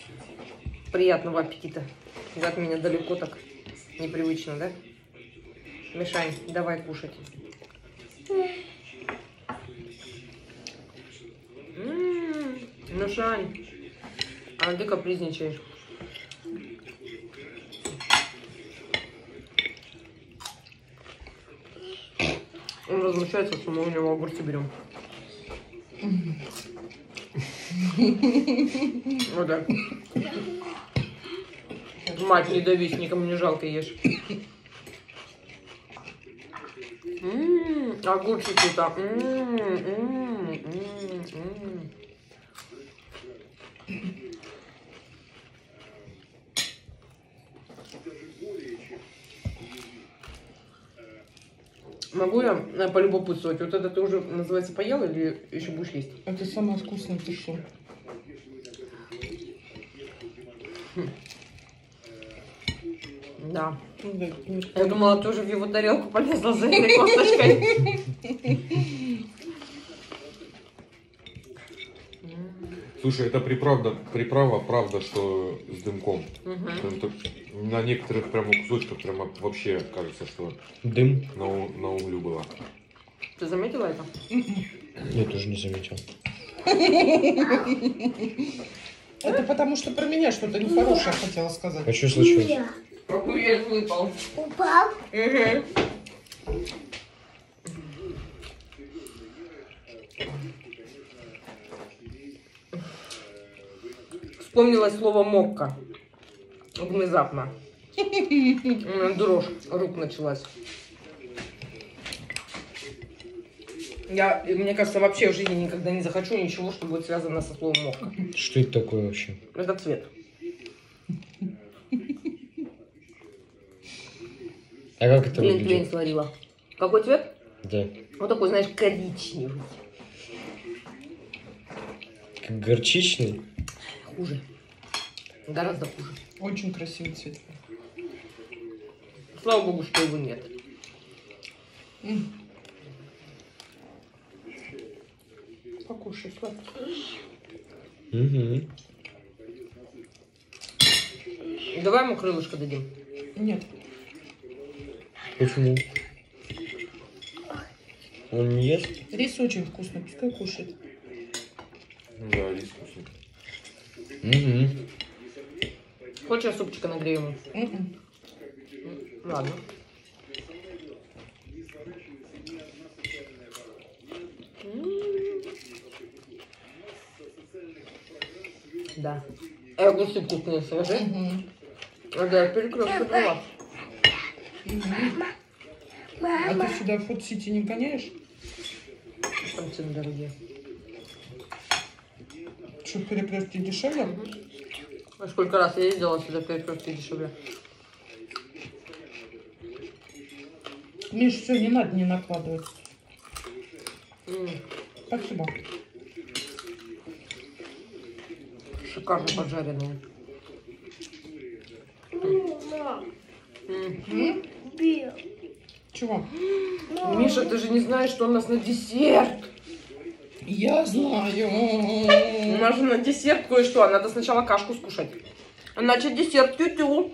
Приятного аппетита. Да, от меня далеко так непривычно, да? Мишань, давай кушать. Мишань, а ты капризничаешь. Он возмущается, что мы у него огурцы берем. Вот так. Мать, не давись, никому не жалко, ешь. Огурчики так. Могу я полюбопытствовать? Вот это ты уже, называется, поел или еще будешь есть? Это самое вкусное, ты что? Да. Я думала, тоже в его тарелку полезла за этой косточкой. Слушай, это приправа, правда, что с дымком. На некоторых прямо кусочках прямо вообще кажется, что Дым? на умлю было. Ты заметила это? Я тоже не заметил. Это потому, что про меня что-то нехорошее хотела сказать. А что случилось? Огурец выпал. Упал? Вспомнилось слово мокка. Внезапно. Дрожь рук началась. Мне кажется, вообще в жизни никогда не захочу ничего, что будет связано со словом мокка. Что это такое вообще? Это цвет. А как это Плин выглядит? сварила. Какой цвет? Да. Вот такой, знаешь, коричневый. Как горчичный? Хуже. Гораздо хуже. Очень красивый цвет. Слава богу, что его нет. Покушай, сладкий. Угу. Давай ему крылышко дадим. Нет. Почему? Он не ест? Рис очень вкусный, пускай кушает. Да, рис вкусный. Угу. Хочешь, я супчика нагрею ему? Ладно. Да. Огурцы вкусные, свежие. Да, перекресток была. А ты сюда в Фуд-Сити не гоняешь? Там цены дорогие. Что, в Перекрестке дешевле? А сколько раз я ездила сюда, перекрестки дешевле. Миш, все, не надо не накладывать. Спасибо. Шикарно поджаренные. Чего? Миша, ты же не знаешь, что у нас на десерт. Я знаю. У нас же на десерт кое-что. Надо сначала кашку скушать. Иначе десерт тю-тю.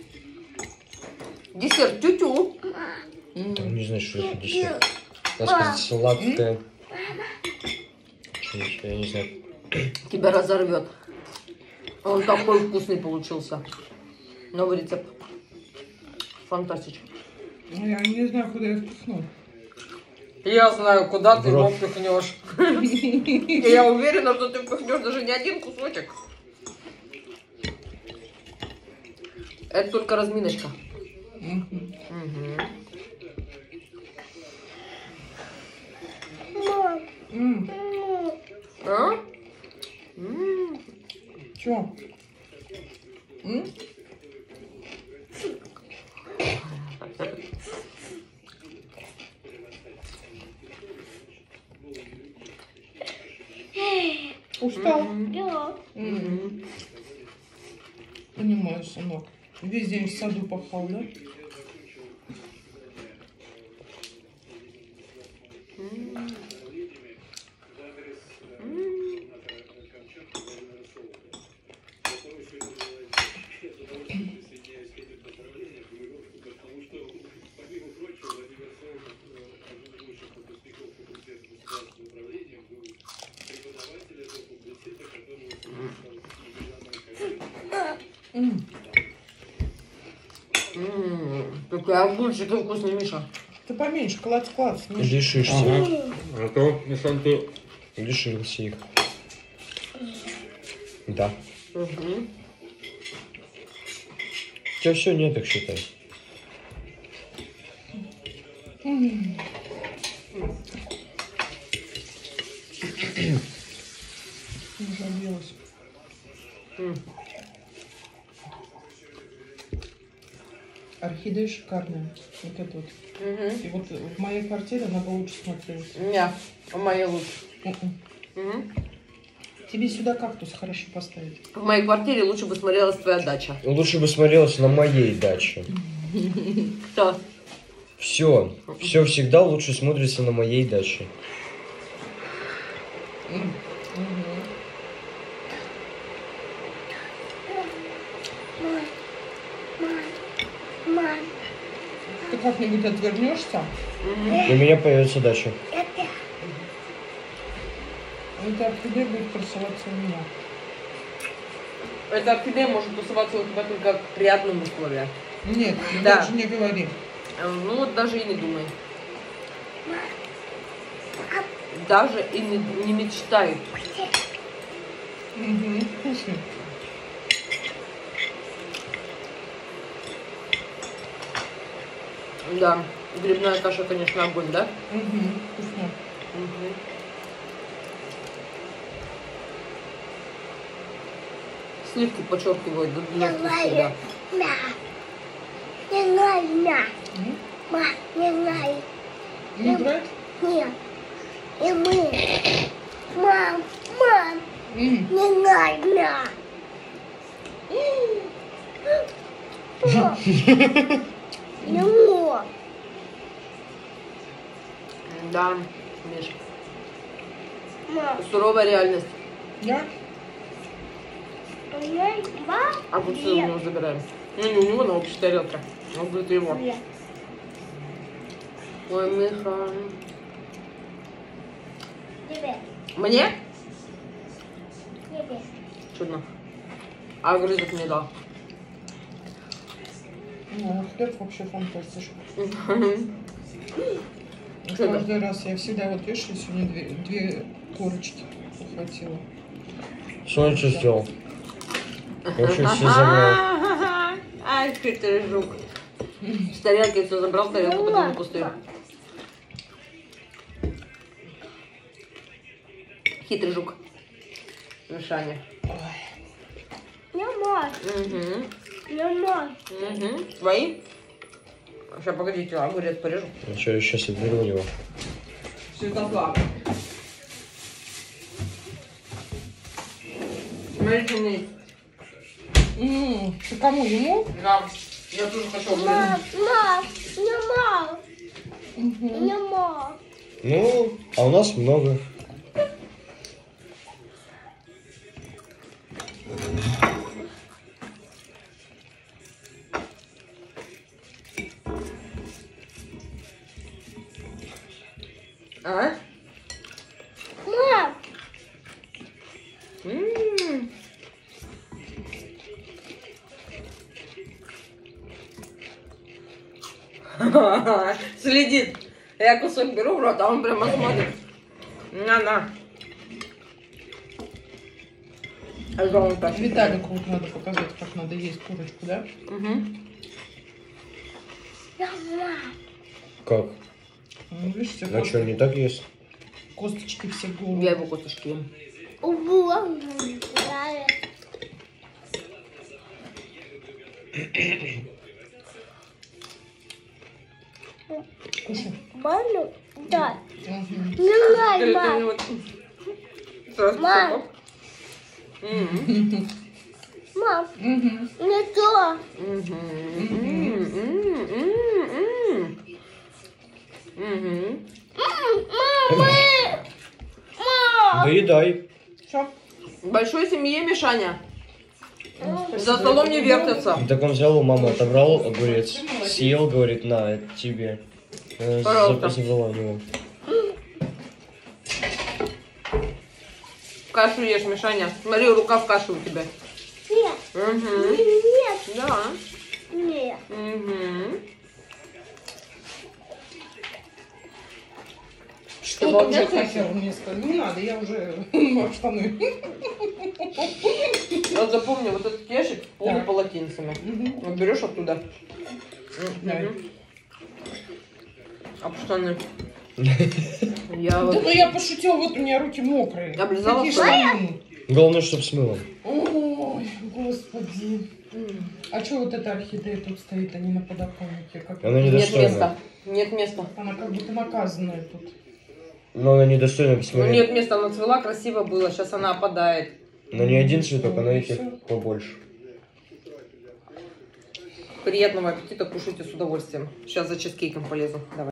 Десерт тю-тю. Там не знаю, что это десерт. Надо сказать, сладкое. Что-нибудь, я не знаю. Тебя разорвет. Он такой вкусный получился. Новый рецепт. Фантастич. Я не знаю, куда я впихну. Я знаю, куда ты В его рот. впихнешь. И я уверена, что ты впихнешь даже не один кусочек. Это только разминочка. А? Чего? Устал? Да. Понимаю, сынок. Весь день в саду пахал, да? Какой огурчик вкусный, Миша. Ты поменьше, клац-клац. Лишишься. Ага. А то, Мисан, ты... Лишился их. Да. Угу. У тебя все нет, так считай. Забилась. Орхидея шикарная. Вот это вот. И вот в моей квартире она бы лучше смотрелась. Не, у моей лучше. Мгм. Тебе сюда кактус хорошо поставить. В моей квартире лучше бы смотрелась твоя дача. Лучше бы смотрелось на моей даче. Что? Все. Все всегда лучше смотрится на моей даче. Ты как-нибудь отвернешься? У меня появится дача. Это орхидея будет красоваться у меня. Это орхидея может тусоваться у тебя только в приятном условии. Нет, Да. даже не говори. Ну вот даже и не думай. Даже и не мечтай. Кушай. Да, грибная каша, конечно, огонь, да? Вкусно. Сливки подчеркивают легкость всегда. Не нравится. Мам, не нравится. Не нравится? Нет. И мы. Мам, не нравится. Не мог. Да, Миш, Мам, суровая реальность. Я? Огурцы у него забираем. Ну не у него, на общей тарелке. Он будет его. Ой, Миша. Тебе. Мне? Тебе. Чудно. А грызок не дал. Ну, хлеб вообще фантастичный. Что это? Каждый раз я всегда вот видишь, я сегодня две корочки ухватила. Что он что сделал? Вообще все забрал. Ай, хитрый жук. С тарелки все забрал, тарелку потом пустую. Хитрый жук. Мишаня. Не можешь. Угу. Не можешь. Угу. Твои? Сейчас, погодите, огурец порежу. Ну что, я сейчас отберу у него. Святослав. Смотрите вниз. Ты кому? Ему? Да, я тоже хочу Мам, огурец. мам, не мог. Не мог. Ну, а у нас много. А? Мам, М. Следит. Я кусок беру в рот, а он прямо смотрит. На. А что он так? Виталику вот надо показать, как надо есть курочку, да? Угу. я мам. Как? Ну, видишь, все А что, не так есть? косточки все Я голые. его косточки ем. Убула. Кушай. Маму, да. Мгм. Не нравится, Это мам. вот сразу Мам. соков. Мгм. Мам, Мгм. не то. Мгм. Мгм. Мама, Доедай. Все. В большой семье, Мишаня, за столом не вертятся. Так он взял у мамы, отобрал огурец, съел, говорит, на, это тебе. Пожалуйста. Забрала у него. Кашу ешь, Мишаня. Смотри, рука в кашу у тебя. нет. Угу. Нет, Да. нет. Угу. Что Чтобы там вообще за хер мне сказал? Не надо, я уже в штаны. Вот запомни, вот этот ящик полный Так. полотенцами. Мгм. Вот берешь оттуда. Дай. Об штаны. Я Да вот... ну я пошутила, вот у меня руки мокрые. Облизала Какие что ли? штаны? Главное, чтобы с мылом. Ой, господи. А что вот эта орхидея тут стоит, а не на подоконнике? Как Она Нет недостойна. места. Нет места. Она как будто наказанная тут. Но она недостойна, Ну посмотри. нет места, она цвела, красиво было, сейчас она опадает. Но не один цветок, она этих Всё. побольше. Приятного аппетита, кушайте с удовольствием. Сейчас за чизкейком полезу. Давай.